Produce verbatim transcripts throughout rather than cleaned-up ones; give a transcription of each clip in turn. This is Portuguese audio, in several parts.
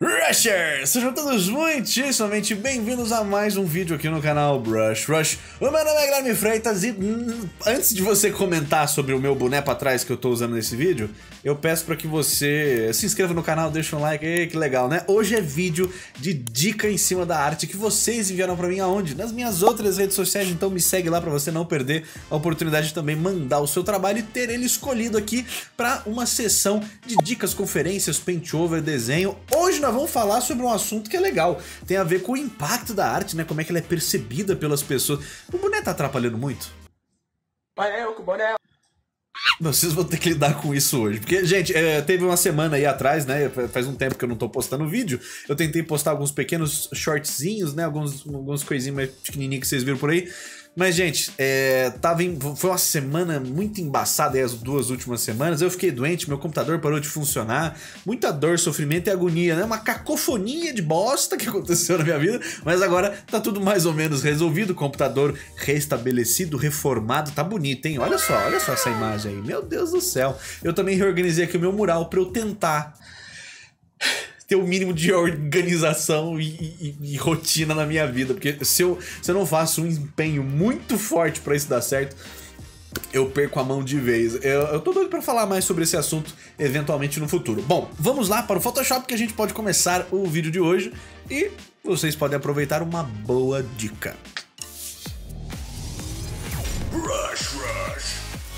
Rushers! Sejam todos muitíssimamente bem-vindos a mais um vídeo aqui no canal Brush Rush. O meu nome é Guilherme Freitas e hum, antes de você comentar sobre o meu boné pra trás que eu tô usando nesse vídeo, eu peço pra que você se inscreva no canal, deixa um like. Ei, que legal, né? Hoje é vídeo de dica em cima da arte que vocês enviaram pra mim aonde? Nas minhas outras redes sociais, então me segue lá pra você não perder a oportunidade de também mandar o seu trabalho e ter ele escolhido aqui pra uma sessão de dicas, conferências, paint over, desenho. Hoje nós vamos falar sobre um assunto que é legal, tem a ver com o impacto da arte, né? Como é que ela é percebida pelas pessoas. O boné tá atrapalhando muito? Pai, eu com o boné. Vocês vão ter que lidar com isso hoje, porque, gente, é, teve uma semana aí atrás, né, faz um tempo que eu não tô postando vídeo, eu tentei postar alguns pequenos shortzinhos, né, alguns, alguns coisinhos mais pequenininhos que vocês viram por aí, mas, gente, é, tava em, foi uma semana muito embaçada aí, as duas últimas semanas, eu fiquei doente, meu computador parou de funcionar, muita dor, sofrimento e agonia, né, uma cacofonia de bosta que aconteceu na minha vida, mas agora tá tudo mais ou menos resolvido, computador restabelecido, reformado, tá bonito, hein, olha só, olha só essa imagem aí, meu Deus do céu, eu também reorganizei aqui o meu mural pra eu tentar ter o mínimo de organização e, e, e rotina na minha vida, porque se eu, se eu não faço um empenho muito forte pra isso dar certo, eu perco a mão de vez. Eu, eu tô doido pra falar mais sobre esse assunto eventualmente no futuro. Bom, vamos lá para o Photoshop que a gente pode começar o vídeo de hoje e vocês podem aproveitar uma boa dica. Rush, rush.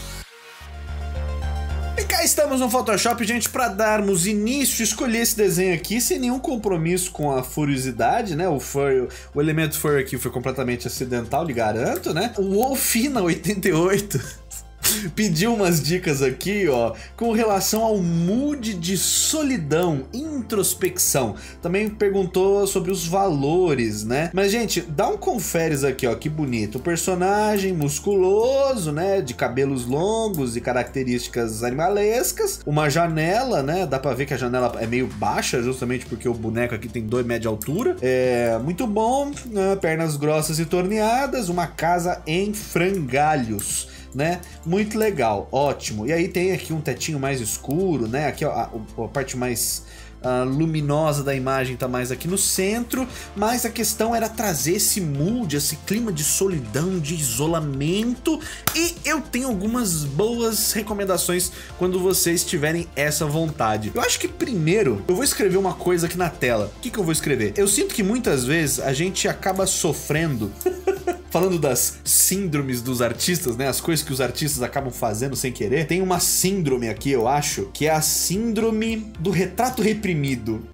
E cá estamos no Photoshop, gente, para darmos início, escolher esse desenho aqui sem nenhum compromisso com a furiosidade, né? O fur, o elemento fur aqui foi completamente acidental, lhe garanto, né? O Wolfina oitenta e oito pediu umas dicas aqui, ó, com relação ao mood de solidão, introspecção. Também perguntou sobre os valores, né? Mas, gente, dá um conferes aqui, ó, que bonito. O personagem musculoso, né, de cabelos longos e características animalescas. Uma janela, né, dá pra ver que a janela é meio baixa, justamente porque o boneco aqui tem dois metros de altura. É muito bom, né? Pernas grossas e torneadas. Uma casa em frangalhos, né? Muito legal, ótimo. E aí tem aqui um tetinho mais escuro, né? Aqui ó, a, a parte mais uh, luminosa da imagem tá mais aqui no centro, mas a questão era trazer esse mood, esse clima de solidão, de isolamento, e eu tenho algumas boas recomendações quando vocês tiverem essa vontade. Eu acho que primeiro eu vou escrever uma coisa aqui na tela. O que que eu vou escrever? Eu sinto que muitas vezes a gente acaba sofrendo falando das síndromes dos artistas, né? As coisas que os artistas acabam fazendo sem querer. Tem uma síndrome aqui, eu acho, que é a síndrome do retrato reprimido.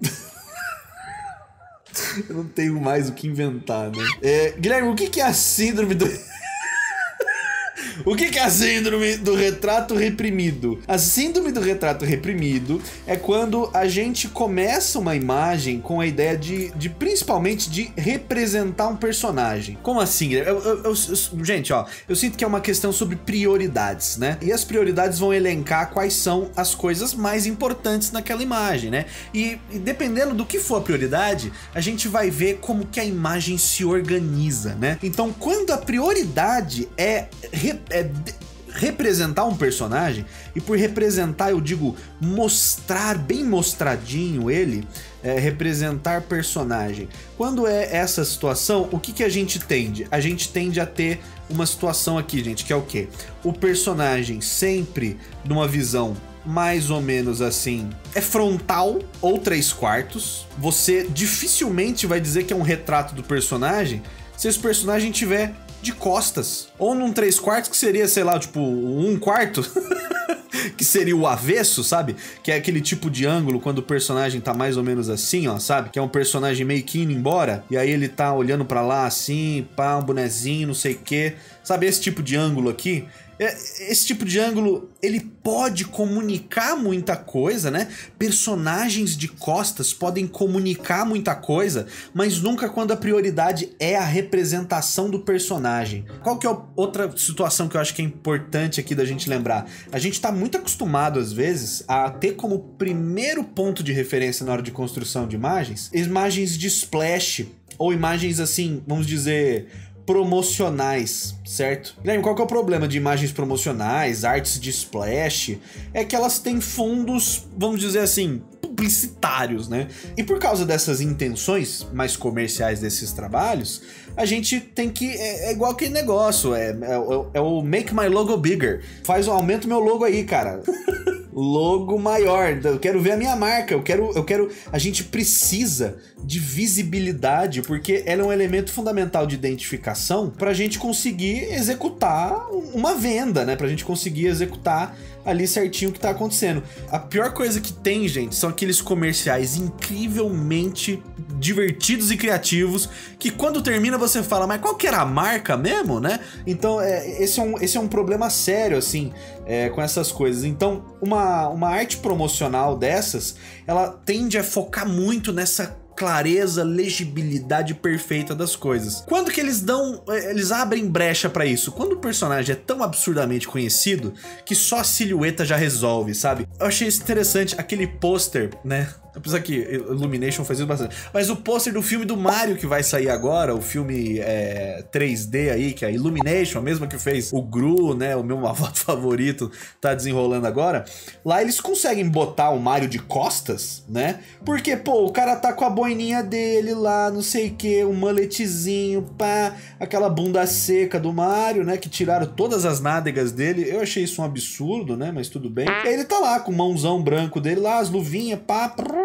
Eu não tenho mais o que inventar, né? É, Guilherme, o que que é a síndrome do... O que que é a síndrome do retrato reprimido? A síndrome do retrato reprimido é quando a gente começa uma imagem com a ideia de, de principalmente de representar um personagem. Como assim? Eu, eu, eu, eu, gente, ó, eu sinto que é uma questão sobre prioridades, né? E as prioridades vão elencar quais são as coisas mais importantes naquela imagem, né? E, e dependendo do que for a prioridade, a gente vai ver como que a imagem se organiza, né? Então, quando a prioridade é é representar um personagem, e por representar eu digo mostrar bem mostradinho ele, é, representar personagem. Quando é essa situação, o que que a gente tende? A gente tende a ter uma situação aqui, gente, que é o quê? O personagem sempre numa visão mais ou menos assim, é frontal ou três quartos. Você dificilmente vai dizer que é um retrato do personagem se esse personagem tiver de costas, ou num três quartos que seria, sei lá, tipo um quarto que seria o avesso, sabe? Que é aquele tipo de ângulo quando o personagem tá mais ou menos assim, ó, sabe? Que é um personagem meio que indo embora, e aí ele tá olhando pra lá assim, pá, um bonezinho, não sei o que, sabe? Esse tipo de ângulo aqui. Esse tipo de ângulo, ele pode comunicar muita coisa, né? Personagens de costas podem comunicar muita coisa, mas nunca quando a prioridade é a representação do personagem. Qual que é outra situação que eu acho que é importante aqui da gente lembrar? A gente tá muito acostumado, às vezes, a ter como primeiro ponto de referência na hora de construção de imagens, imagens de splash, ou imagens assim, vamos dizer, promocionais, certo? Guilherme, qual que é o problema de imagens promocionais, artes de splash? É que elas têm fundos, vamos dizer assim, publicitários, né? E por causa dessas intenções mais comerciais desses trabalhos, a gente tem que... É, é igual aquele negócio, é, é, é o make my logo bigger. Faz um aumento meu logo aí, cara. Logo maior, eu quero ver a minha marca, eu quero, eu quero... A gente precisa de visibilidade, porque ela é um elemento fundamental de identificação pra gente conseguir executar uma venda, né? Pra gente conseguir executar ali certinho o que tá acontecendo. A pior coisa que tem, gente, são aqueles comerciais incrivelmente divertidos e criativos, que quando termina você fala, mas qual que era a marca mesmo, né? Então, é, esse, é um, esse é um problema sério, assim, é, com essas coisas. Então, uma, uma arte promocional dessas, ela tende a focar muito nessa clareza, legibilidade perfeita das coisas. Quando que eles dão, eles abrem brecha pra isso? Quando o personagem é tão absurdamente conhecido que só a silhueta já resolve, sabe? Eu achei isso interessante, aquele pôster, né? Apesar que Illumination faz isso bastante. Mas o pôster do filme do Mario que vai sair agora, o filme é, três D aí, que é a Illumination, a mesma que fez o Gru, né? O meu Mavoto favorito, tá desenrolando agora. Lá eles conseguem botar o Mario de costas, né? Porque, pô, o cara tá com a boininha dele lá, não sei o que, um muletzinho, pá, aquela bunda seca do Mario, né? Que tiraram todas as nádegas dele. Eu achei isso um absurdo, né? Mas tudo bem. E aí ele tá lá com o mãozão branco dele lá, as luvinhas, pá, prrr.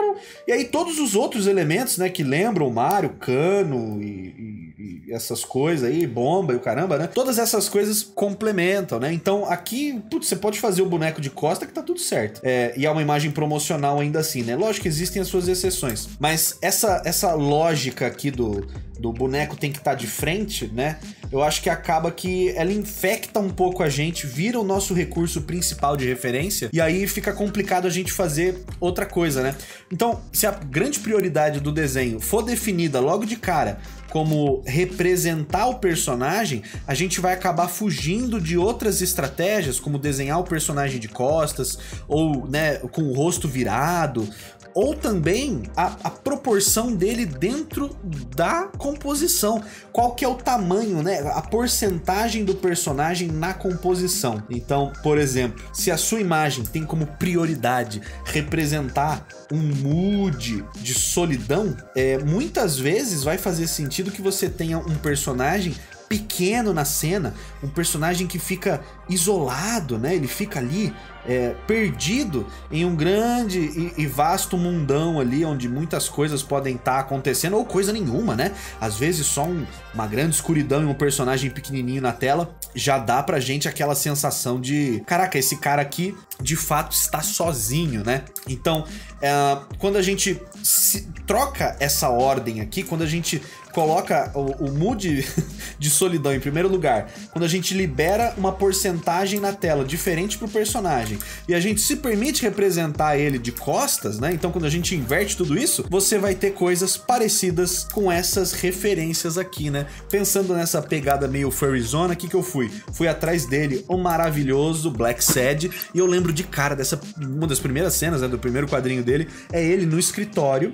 E aí todos os outros elementos, né, que lembram o Mario, cano e, e, e essas coisas aí, bomba e o caramba, né? Todas essas coisas complementam, né? Então aqui, putz, você pode fazer o boneco de costa que tá tudo certo. É, e é uma imagem promocional ainda assim, né? Lógico que existem as suas exceções. Mas essa, essa lógica aqui do, do boneco tem que estar de frente, né? Eu acho que acaba que ela infecta um pouco a gente, vira o nosso recurso principal de referência, e aí fica complicado a gente fazer outra coisa, né? Então, se a grande prioridade do desenho for definida logo de cara como representar o personagem, a gente vai acabar fugindo de outras estratégias, como desenhar o personagem de costas, ou, né, com o rosto virado, ou também a, a proporção dele dentro da composição. Qual que é o tamanho, né? A porcentagem do personagem na composição. Então, por exemplo, se a sua imagem tem como prioridade representar um mood de solidão, é, muitas vezes vai fazer sentido que você tenha um personagem pequeno na cena, um personagem que fica isolado, né? Ele fica ali é, perdido em um grande e, e vasto mundão ali, onde muitas coisas podem estar tá acontecendo, ou coisa nenhuma, né? Às vezes só um, uma grande escuridão e um personagem pequenininho na tela já dá pra gente aquela sensação de, caraca, esse cara aqui de fato está sozinho, né? Então, é, quando a gente se, troca essa ordem aqui, quando a gente coloca o, o mood de solidão em primeiro lugar, quando a gente libera uma porcentagem na tela diferente pro personagem e a gente se permite representar ele de costas, né? Então quando a gente inverte tudo isso, você vai ter coisas parecidas com essas referências aqui, né? Pensando nessa pegada meio furryzona, o que que eu fui? Fui atrás dele, o maravilhoso Black Sad, e eu lembro de cara dessa, uma das primeiras cenas, né, do primeiro quadrinho dele, é ele no escritório,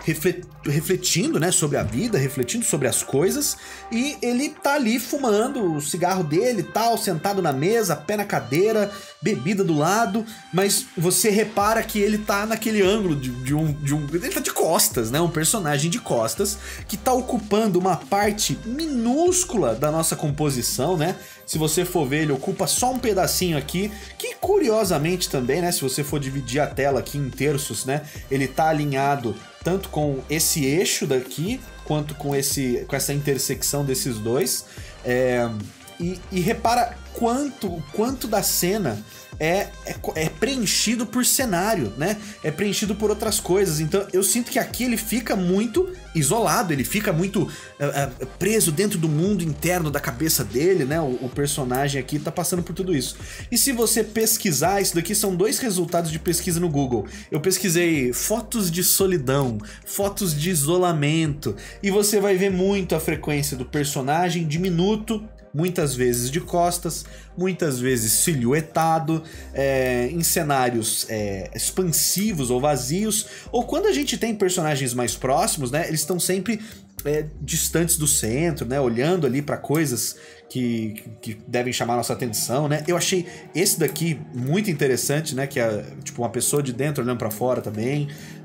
refletindo, né, sobre a vida, refletindo sobre as coisas, e ele tá ali fumando o cigarro dele, tal, sentado na mesa, pé na cadeira, bebida do lado, mas você repara que ele tá naquele ângulo de, de, um, de um... ele tá de costas, né, um personagem de costas, que tá ocupando uma parte minúscula da nossa composição, né? Se você for ver, ele ocupa só um pedacinho aqui, que curiosamente também, né, se você for dividir a tela aqui em terços, né, ele tá alinhado tanto com esse eixo daqui, quanto com, esse, com essa intersecção desses dois. É, e, e repara quanto, quanto da cena é, é, é preenchido por cenário, né? É preenchido por outras coisas. Então eu sinto que aqui ele fica muito isolado, ele fica muito uh, uh, preso dentro do mundo interno da cabeça dele, né? O, o personagem aqui tá passando por tudo isso. E se você pesquisar, isso daqui são dois resultados de pesquisa no Google. Eu pesquisei fotos de solidão, fotos de isolamento, e você vai ver muito a frequência do personagem diminuto muitas vezes de costas, muitas vezes silhuetado, é, em cenários é, expansivos ou vazios, ou quando a gente tem personagens mais próximos, né, eles estão sempre é, distantes do centro, né, olhando ali para coisas que, que devem chamar a nossa atenção, né. Eu achei esse daqui muito interessante, né, que é tipo uma pessoa de dentro olhando para fora também.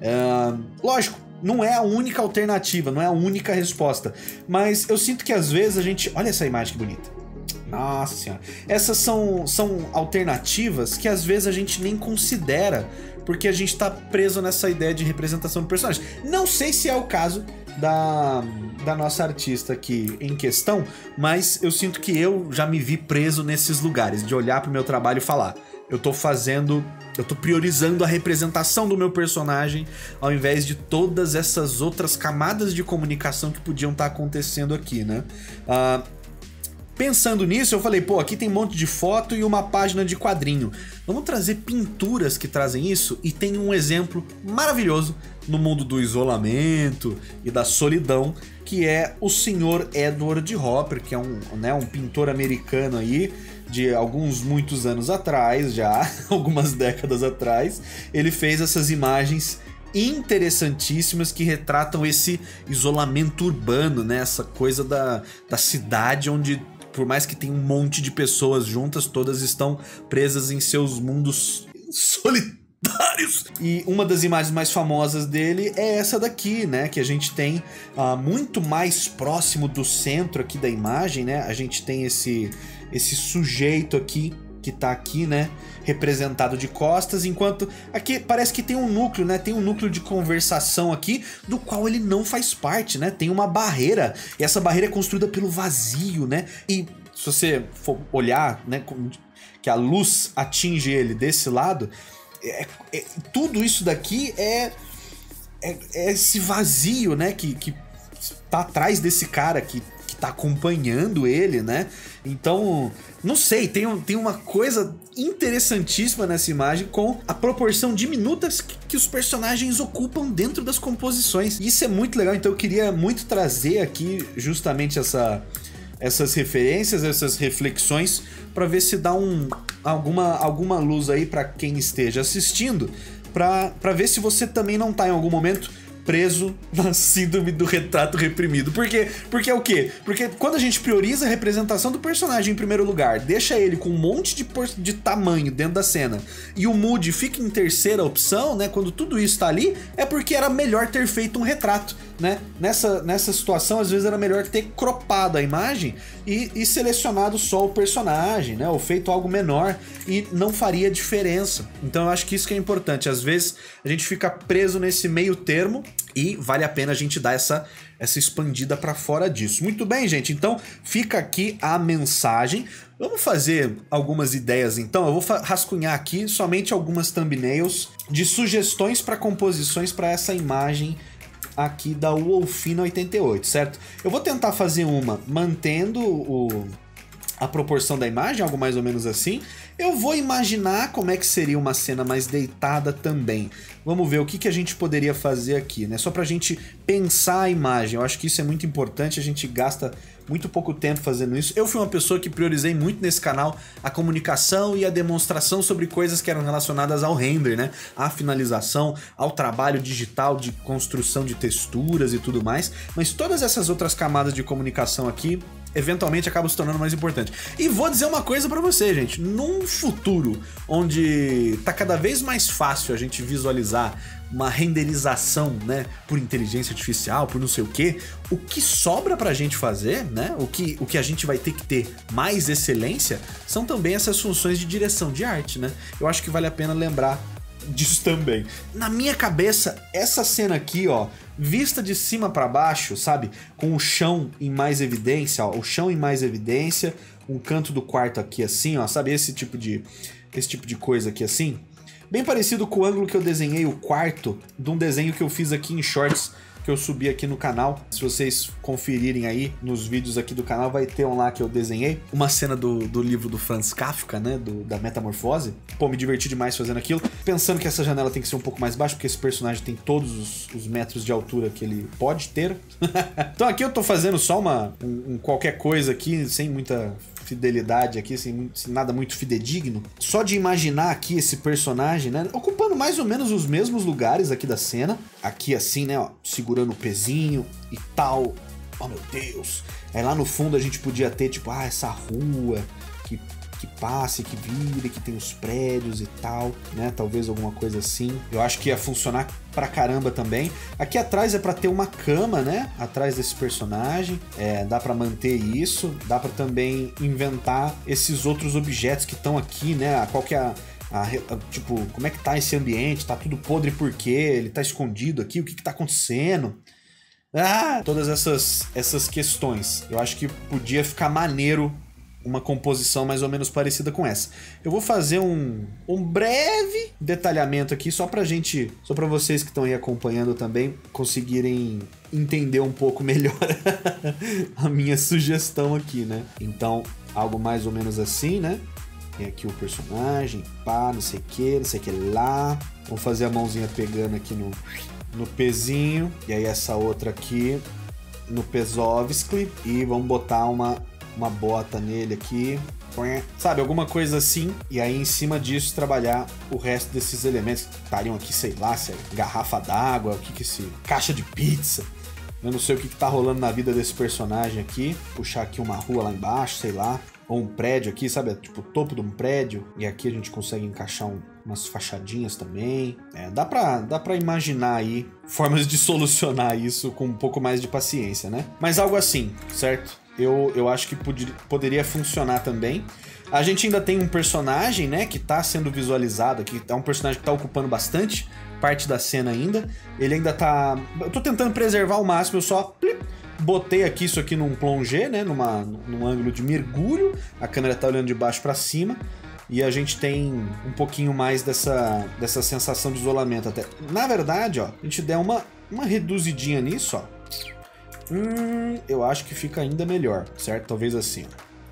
É, lógico, não é a única alternativa, não é a única resposta, mas eu sinto que às vezes a gente... Olha essa imagem que bonita. Nossa senhora. Essas são, são alternativas que às vezes a gente nem considera, porque a gente tá preso nessa ideia de representação do personagem. Não sei se é o caso da, da nossa artista aqui em questão, mas eu sinto que eu já me vi preso nesses lugares, de olhar pro meu trabalho e falar: eu tô fazendo, eu tô priorizando a representação do meu personagem ao invés de todas essas outras camadas de comunicação que podiam estar acontecendo aqui, né? Uh, pensando nisso, eu falei, pô, aqui tem um monte de foto e uma página de quadrinho. Vamos trazer pinturas que trazem isso? E tem um exemplo maravilhoso no mundo do isolamento e da solidão, que é o senhor Edward Hopper, que é um, né, um pintor americano aí, de alguns muitos anos atrás já, algumas décadas atrás. Ele fez essas imagens interessantíssimas que retratam esse isolamento urbano, né? Essa coisa da, da cidade onde, por mais que tenha um monte de pessoas juntas, todas estão presas em seus mundos solitários. E uma das imagens mais famosas dele é essa daqui, né? Que a gente tem uh, muito mais próximo do centro aqui da imagem, né? A gente tem esse, esse sujeito aqui, que tá aqui, né, representado de costas, enquanto aqui parece que tem um núcleo, né, tem um núcleo de conversação aqui, do qual ele não faz parte, né, tem uma barreira, e essa barreira é construída pelo vazio, né, e se você for olhar, né, que a luz atinge ele desse lado, é, é, tudo isso daqui é, é, é esse vazio, né, que, que tá atrás desse cara que tá acompanhando ele, né? Então, não sei, tem, tem uma coisa interessantíssima nessa imagem com a proporção diminuta que, que os personagens ocupam dentro das composições. Isso é muito legal, então eu queria muito trazer aqui justamente essa, essas referências, essas reflexões, para ver se dá um, alguma, alguma luz aí para quem esteja assistindo, para ver se você também não tá em algum momento preso na síndrome do retrato reprimido. Por quê? Porque é o quê? Porque quando a gente prioriza a representação do personagem em primeiro lugar, deixa ele com um monte de, de tamanho dentro da cena, e o mood fica em terceira opção, né? Quando tudo isso tá ali, é porque era melhor ter feito um retrato, né? Nessa, nessa situação, às vezes era melhor ter cropado a imagem e, e selecionado só o personagem, né? Ou feito algo menor, e não faria diferença. Então eu acho que isso que é importante. Às vezes a gente fica preso nesse meio termo, e vale a pena a gente dar essa, essa expandida para fora disso. Muito bem, gente, então fica aqui a mensagem. Vamos fazer algumas ideias então. Eu vou rascunhar aqui somente algumas thumbnails de sugestões para composições para essa imagem aqui da Wolfina oitenta e oito, certo? Eu vou tentar fazer uma mantendo o... a proporção da imagem, algo mais ou menos assim. Eu vou imaginar como é que seria uma cena mais deitada também. Vamos ver o que, que a gente poderia fazer aqui, né? Só pra gente pensar a imagem. Eu acho que isso é muito importante, a gente gasta muito pouco tempo fazendo isso. Eu fui uma pessoa que priorizei muito nesse canal a comunicação e a demonstração sobre coisas que eram relacionadas ao render, né? À finalização, ao trabalho digital de construção de texturas e tudo mais. Mas todas essas outras camadas de comunicação aqui eventualmente acaba se tornando mais importante. E vou dizer uma coisa pra você, gente. Num futuro onde tá cada vez mais fácil a gente visualizar uma renderização, né, por inteligência artificial, por não sei o que, o que sobra pra gente fazer, né, o que, o que a gente vai ter que ter mais excelência, são também essas funções de direção de arte, né? Eu acho que vale a pena lembrar disso também. Na minha cabeça, essa cena aqui, ó, vista de cima pra baixo, sabe? Com o chão em mais evidência, ó, o chão em mais evidência, um canto do quarto aqui assim, ó, sabe? Esse tipo de, esse tipo de coisa aqui assim. Bem parecido com o ângulo que eu desenhei, o quarto, de um desenho que eu fiz aqui em Shorts, que eu subi aqui no canal. Se vocês conferirem aí nos vídeos aqui do canal, vai ter um lá que eu desenhei. Uma cena do, do livro do Franz Kafka, né? Do, da Metamorfose. Pô, me diverti demais fazendo aquilo. Pensando que essa janela tem que ser um pouco mais baixa, porque esse personagem tem todos os, os metros de altura que ele pode ter. Então aqui eu tô fazendo só uma um, um qualquer coisa aqui, sem muita fidelidade aqui, sem, sem nada muito fidedigno. Só de imaginar aqui esse personagem, né? Ocupando mais ou menos os mesmos lugares aqui da cena. Aqui assim, né? Ó, segurando o pezinho e tal. Oh, meu Deus. Aí lá no fundo a gente podia ter, tipo, ah, essa rua que, que passa e que vira, que tem os prédios e tal, né? Talvez alguma coisa assim. Eu acho que ia funcionar pra caramba também. Aqui atrás é pra ter uma cama, né? Atrás desse personagem. É, dá pra manter isso. Dá pra também inventar esses outros objetos que estão aqui, né? Qual que é a... A, a, tipo, como é que tá esse ambiente? Tá tudo podre por quê? Ele tá escondido aqui? O que que tá acontecendo? Ah, todas essas, essas questões. Eu acho que podia ficar maneiro uma composição mais ou menos parecida com essa. Eu vou fazer um, um breve detalhamento aqui só pra gente, só pra vocês que estão aí acompanhando também conseguirem entender um pouco melhor a minha sugestão aqui, né? Então, algo mais ou menos assim, né? Tem aqui o personagem, pá, não sei o que, não sei o que lá. Vamos fazer a mãozinha pegando aqui no, no pezinho. E aí essa outra aqui no Pesovski. E vamos botar uma, uma bota nele aqui. Sabe, alguma coisa assim. E aí em cima disso trabalhar o resto desses elementos que estariam aqui, sei lá, se é garrafa d'água, o que que é esse... Caixa de pizza. Eu não sei o que que tá rolando na vida desse personagem aqui. Puxar aqui uma rua lá embaixo, sei lá. Ou um prédio aqui, sabe? Tipo o topo de um prédio. E aqui a gente consegue encaixar um, umas fachadinhas também. É, dá pra, dá pra imaginar aí formas de solucionar isso com um pouco mais de paciência, né? Mas algo assim, certo? Eu, eu acho que pod poderia funcionar também. A gente ainda tem um personagem, né? Que tá sendo visualizado aqui. É um personagem que tá ocupando bastante parte da cena ainda. Ele ainda tá... Eu tô tentando preservar ao máximo, eu só... Plip, botei aqui isso aqui num plongé, né, numa, num ângulo de mergulho, a câmera tá olhando de baixo para cima e a gente tem um pouquinho mais dessa, dessa sensação de isolamento até. Na verdade, ó, a gente der uma, uma reduzidinha nisso, ó, hum, eu acho que fica ainda melhor, certo? Talvez assim,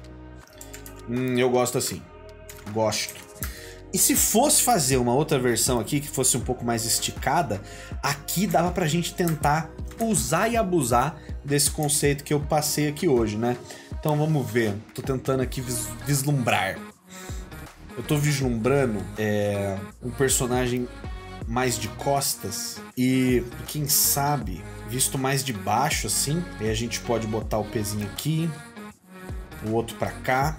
ó. Hum, eu gosto assim, gosto. E se fosse fazer uma outra versão aqui, que fosse um pouco mais esticada, aqui dava pra gente tentar usar e abusar desse conceito que eu passei aqui hoje, né? Então vamos ver, tô tentando aqui vis vislumbrar. Eu tô vislumbrando é, um personagem mais de costas e, quem sabe, visto mais de baixo assim, aí a gente pode botar o pezinho aqui, o outro pra cá.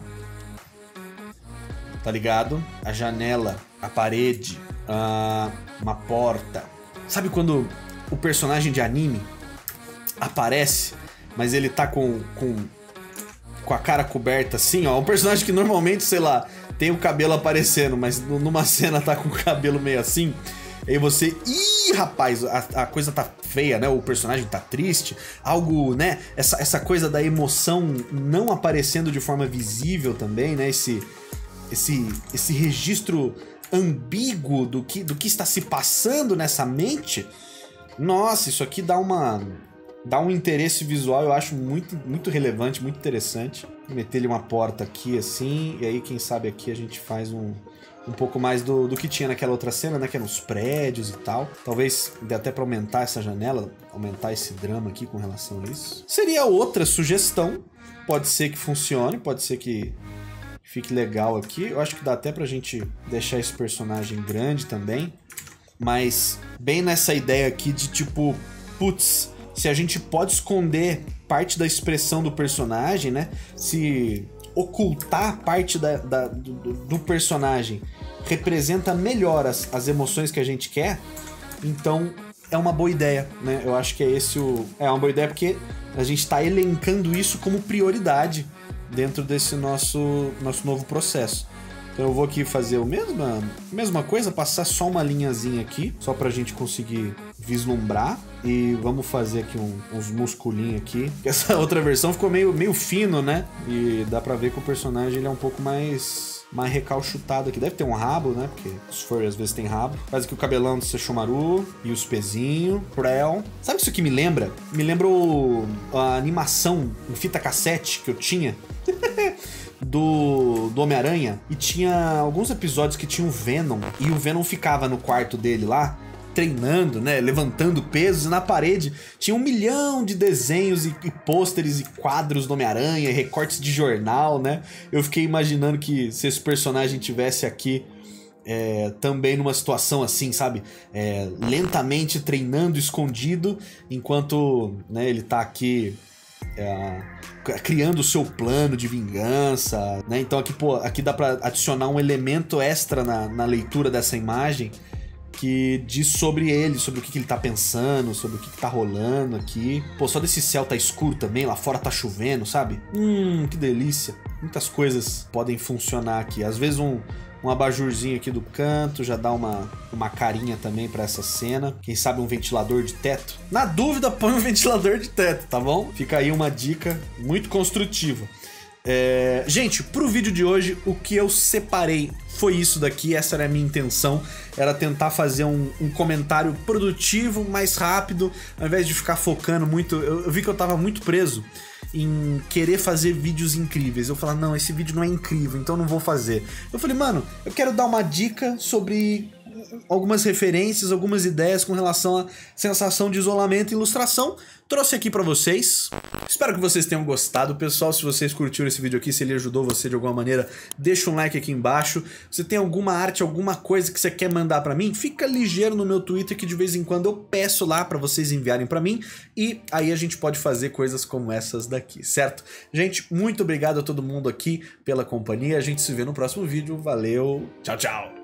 Tá ligado? A janela, a parede, a... uma porta. Sabe quando o personagem de anime aparece, mas ele tá com, com, com a cara coberta assim, ó? Um personagem que normalmente, sei lá, tem o cabelo aparecendo, mas numa cena tá com o cabelo meio assim. Aí você... Ih, rapaz, a, a coisa tá feia, né? O personagem tá triste. Algo, né? Essa, essa coisa da emoção não aparecendo de forma visível também, né? Esse... Esse, esse registro ambíguo do que, do que está se passando nessa mente. Nossa, isso aqui dá uma dá um interesse visual, eu acho muito, muito relevante, muito interessante. Vou meter ele uma porta aqui assim, e aí quem sabe aqui a gente faz um, um pouco mais do, do que tinha naquela outra cena, né, que eram os prédios e tal. Talvez dê até para aumentar essa janela, aumentar esse drama aqui com relação a isso. Seria outra sugestão, pode ser que funcione, pode ser que fique legal aqui. Eu acho que dá até pra gente deixar esse personagem grande também. Mas bem nessa ideia aqui de tipo... Putz, se a gente pode esconder parte da expressão do personagem, né? Se ocultar parte da, da, do, do personagem representa melhor as, as emoções que a gente quer, então é uma boa ideia, né? Eu acho que é esse o... É uma boa ideia porque a gente tá elencando isso como prioridade dentro desse nosso, nosso novo processo. Então eu vou aqui fazer a mesma, mesma coisa, passar só uma linhazinha aqui, só pra gente conseguir vislumbrar. E vamos fazer aqui um, uns musculinhos aqui. Essa outra versão ficou meio, meio fino, né? E dá pra ver que o personagem ele é um pouco mais... mais recalchutado aqui. Deve ter um rabo, né? Porque os furry às vezes tem rabo. Faz aqui o cabelão do Sesshomaru e os pezinhos. Prel. Sabe isso que me lembra? Me lembra o, a animação em fita cassete que eu tinha. do, do Homem-Aranha. E tinha alguns episódios que tinha o Venom. E o Venom ficava no quarto dele lá, treinando, né, levantando pesos, e na parede tinha um milhão de desenhos e, e pôsteres e quadros do Homem-Aranha, recortes de jornal, né? Eu fiquei imaginando que se esse personagem tivesse aqui é, também numa situação assim, sabe? É, lentamente treinando escondido, enquanto, né, ele tá aqui é, criando o seu plano de vingança, né? Então aqui, pô, aqui dá pra adicionar um elemento extra na, na leitura dessa imagem, que diz sobre ele, sobre o que, que ele tá pensando, sobre o que, que tá rolando aqui. Pô, só desse céu tá escuro também, lá fora tá chovendo, sabe? Hum, que delícia. Muitas coisas podem funcionar aqui. Às vezes um, um abajurzinho aqui do canto já dá uma, uma carinha também pra essa cena. Quem sabe um ventilador de teto? Na dúvida, põe um ventilador de teto, tá bom? Fica aí uma dica muito construtiva. É... Gente, pro vídeo de hoje, o que eu separei foi isso daqui, essa era a minha intenção, era tentar fazer um, um comentário produtivo, mais rápido, ao invés de ficar focando muito. Eu, eu vi que eu tava muito preso em querer fazer vídeos incríveis. Eu falei, não, esse vídeo não é incrível, então eu não vou fazer. Eu falei, mano, eu quero dar uma dica sobre algumas referências, algumas ideias com relação à sensação de isolamento e ilustração. Trouxe aqui pra vocês. Espero que vocês tenham gostado, pessoal. Se vocês curtiram esse vídeo aqui, se ele ajudou você de alguma maneira, deixa um like aqui embaixo. Se tem alguma arte, alguma coisa que você quer mandar pra mim, fica ligeiro no meu Twitter, que de vez em quando eu peço lá pra vocês enviarem pra mim, e aí a gente pode fazer coisas como essas daqui, certo? Gente, muito obrigado a todo mundo aqui pela companhia. A gente se vê no próximo vídeo. Valeu, tchau, tchau!